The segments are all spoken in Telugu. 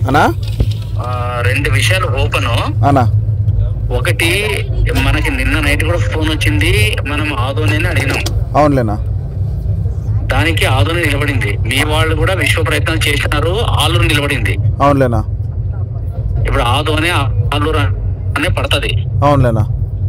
అన్నా రెండు విషయాలు ఓపెన్ అన్నా. ఒకటి, మనకి నిన్న నైట్ కూడా ఫోన్ వచ్చింది, మనం ఆదోని అడిగినాం. అవునులేనా. దానికి ఆదోని నిలబడింది. మీ వాళ్ళు కూడా విశ్వ ప్రయత్నం చేసినారు, ఆలూరు నిలబడింది. అవునులేనా. ఇప్పుడు ఆదోని ఆలూరు అనే పడుతుంది. అవునులేనా.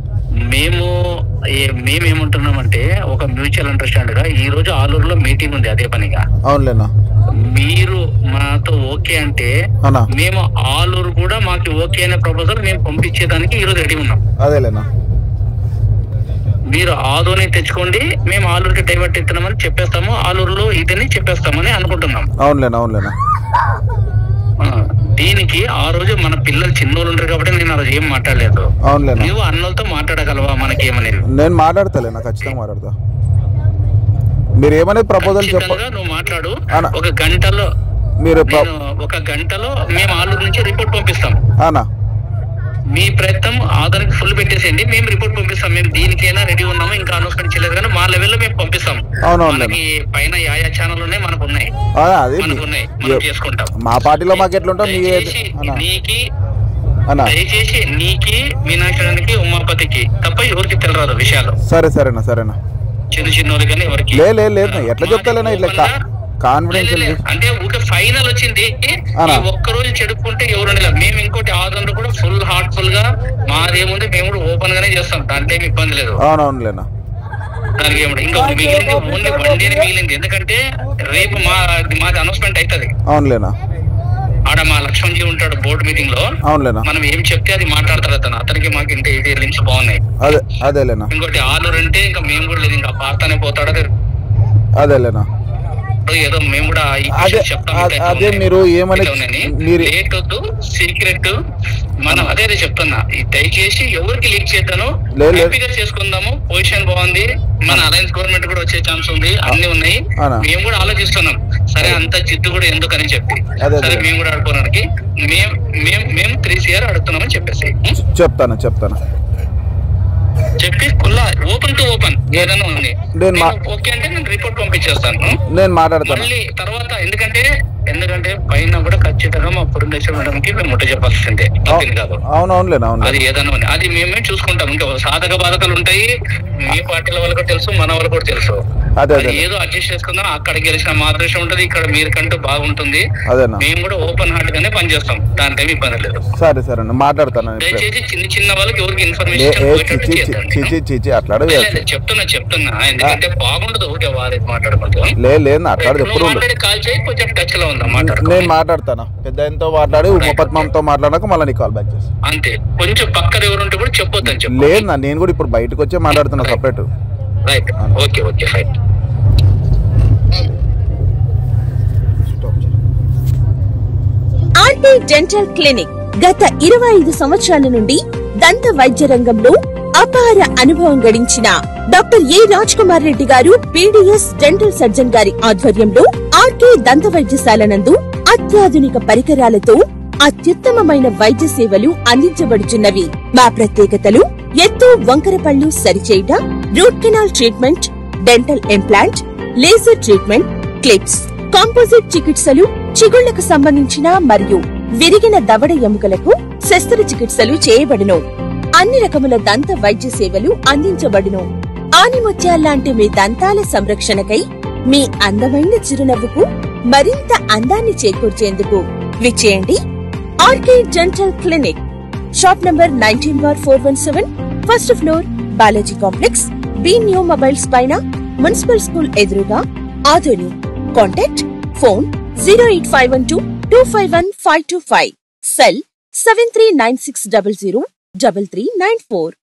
మేమేమంటున్నామంటే ఒక మ్యూచువల్ అండర్స్టాండ్ గా ఈ రోజు ఆలూరులో మీటింగ్ ఉంది అదే పనిగా. అవునులేనా. మీరు మాతో ఓకే అంటే మేము ఆలూరు కూడా మాకు ఓకే అనే ప్రపోజల్ మేము పంపించేదానికి ఈ రోజు రెడీ ఉన్నాం. అదేలేనా. మీరు ఆదోని తెచ్చుకోండి, మేము ఆలూరుకి డైవర్ట్ ఇస్తున్నామని చెప్పేస్తాము, ఆలూరులో ఇదని చెప్పేస్తామని అనుకుంటున్నాం. అవునులేనా. అవునులేనా. దీనికి ఆ రోజు మన పిల్లలు చిన్నోళ్ళు ఉంటారు కాబట్టి నేను ఆ రోజు ఏం మాట్లాడలేదు. అవునులేనా. నువ్వు అన్నోళ్ళతో మాట్లాడగలవా? మనకి ఏమనేది నేను మాట్లాడతలేనా, ఖచ్చితంగా మాట్లాడతా. మీరు ఏమనేది ప్రపోజల్ చెప్పండి, నువ్వు మాట్లాడు. ఒక గంటలో మేము ఆలూరు నుంచి రిపోర్ట్ పంపిస్తాం. మీ ప్రయత్నం ఆధార్కి ఫుల్ పెట్టేసేయండి, మేము రిపోర్ట్ పంపిస్తాం. మేము దీనికైనా రెడీ ఉన్నాము, ఇంకా అనౌన్స్మెంట్ చేయలేదు కానీ మా లెవెల్లో మేము పంపిస్తాం. మనకి పైన యా ఛానల్ ఉన్నాయి, మనకు ఉన్నాయి, మనం చేసుకుంటాం. మా పార్టీలో మాకు ఎట్లుంటాం. దయచేసి నీకి, మీనాక్షరానికి, ఉమాపతికి తప్ప ఎవరికి తెలియదు విషయాలు. సరేనా. చిన్న వాళ్ళు కానీ ఎవరికి లేదు. ఎట్లా చెప్తాలేనా ఇట్లా కాన్ఫిడెన్స్ అంటే ఊరికే ఫైనల్ వచ్చింది. ఒక్క రోజు చెడుకుంటే ఎవరు మేము ఇంకోటి ఆదరణ కూడా ఫుల్ హార్ట్ఫుల్ గా మాదేముంది, మేము కూడా ఓపెన్ గానే చేస్తాం, దాంట్లో ఏమి ఇబ్బంది లేదు. అవునవునులేనా. దానికి ఇంకా మిగిలింది ఓన్లీ వన్ డేనే మిగిలింది. ఎందుకంటే రేపు మాది అనౌన్స్మెంట్ అవుతుంది. అవునులేనా. ఆడ మా లక్ష్మణ్జీ ఉంటాడు బోర్డు మీటింగ్ లో. అవునులేనా. మనం ఏం చెప్తే అది మాట్లాడతారు అతనికి మాకు ఇంటే ఇది లింక్స్ బాగున్నాయి. అదేలేనా. ఇంకోటి ఆలూరు అంటే ఇంకా మేము కూడా లేదు, ఇంకా పార్తానే పోతాడు. అదేలేనా. ఏదో మేము కూడా అదే మీరు ఏమని లేట్ వద్దు, సీక్రెట్ మనం అదే చెప్తున్నా. దయచేసి ఎవరికి లీక్ చేద్దాను, హ్యాపీగా చేసుకుందాము. పొజిషన్ బాగుంది, మన అలయన్స్ గవర్నమెంట్ కూడా వచ్చే ఛాన్స్ ఉంది, అన్ని ఉన్నాయి. మేము కూడా ఆలోచిస్తున్నాం, సరే అంత జిద్దు కూడా ఎందుకని చెప్పి, సరే మేము కూడా ఆడుకోవడానికి మేము 3CR అడుగుతున్నామని చెప్పేసి చెప్తాను చెప్పి కుల్లా ఓపెన్ టు ఓపెన్ ఏదైనా ఉంది. ఓకే అంటే నేను రిపోర్ట్ పంపించేస్తాను, నేను మాట్లాడతాను మళ్ళీ తర్వాత. ఎందుకంటే పైన కూడా ఖచ్చితంగా మా పురంధేశ్వర మేడంకి మేము ముట్ట చెప్పాల్సిందే, కాదు. అవునవునులేనా. అది ఏదైనా ఉంది, అది మేమే చూసుకుంటాం. ఇంకా సాధక బాధకాలు ఉంటాయి, మీ పార్టీల వాళ్ళకి తెలుసు, మన వాళ్ళకి కూడా తెలుసు. ఏదో అడ్జస్ట్ చేసుకుందాం. అక్కడ గెలిచిన మా అదృష్టం ఉంటుంది, ఇక్కడ మీరుకంటూ బాగుంటుంది. మేము కూడా ఓపెన్ హార్ట్ గానే పనిచేస్తాం, దాంట్లో ఏమి ఇబ్బంది లేదు. సరే మాట్లాడతాను. దయచేసి చిన్న వాళ్ళకి ఎవరికి ఇన్ఫర్మేషన్ చెప్తున్నా ఎందుకంటే బాగుండదు ఊరికే వారి మాట్లాడుకుంటాం. కాల్ చేయి, కొంచెం టచ్ లో ఉందా నేను మాట్లాడతాను. పెద్ద మాట్లాడి ఉపపద్మంతో మాట్లాడాక మళ్ళీ కాల్ బ్యాక్ చేస్తాను. అంతే, కొంచెం పక్కన ఎవరుంటే కూడా చెప్పొద్దని చెప్పు. లేదు, నేను కూడా ఇప్పుడు బయటకు వచ్చే మాట్లాడుతున్నా separate. Right, okay fine. RT dental clinic గత 25 సంవత్సరాల నుండి దంత వైద్య రంగంలో అపార అనుభవం గడించిన doctor A Raj Kumar Reddy garu PDS dental surgeon గారి ఆధ్వర్యంలో ఆర్కే దంత వైద్యశాల నందు అత్యాధునిక పరికరాలతో అత్యుత్తమమైన వైద్య సేవలు అందించబడుచున్నవి. మా ప్రత్యేకతలు: ఎత్తు వంకర పళ్ళు సరిచేయుట, root canal treatment, dental implant, laser treatment, clips, composite చికిత్సలు, చిగుళ్లకు సంబంధించిన మరియు విరిగిన దవడ ఎముకలకు శస్త్రచికిత్సలు చేయబడును. అన్ని రకముల దంత వైద్య సేవలు అందించబడును. ఆనిముత్యాల్లాంటి మీ దంతాల సంరక్షణకై మీ అందమైన చిరునవ్వుకు మరింత అందాన్ని చేకూర్చేందుకు విచ్చేయండి RK dental clinic. Shop number 19/417, first floor, Balaji complex, B new mobiles పైన, మున్సిపల్ స్కూల్ ఎదురుగా, ఆదోని. Contact phone 08512251525, cell 7396003394.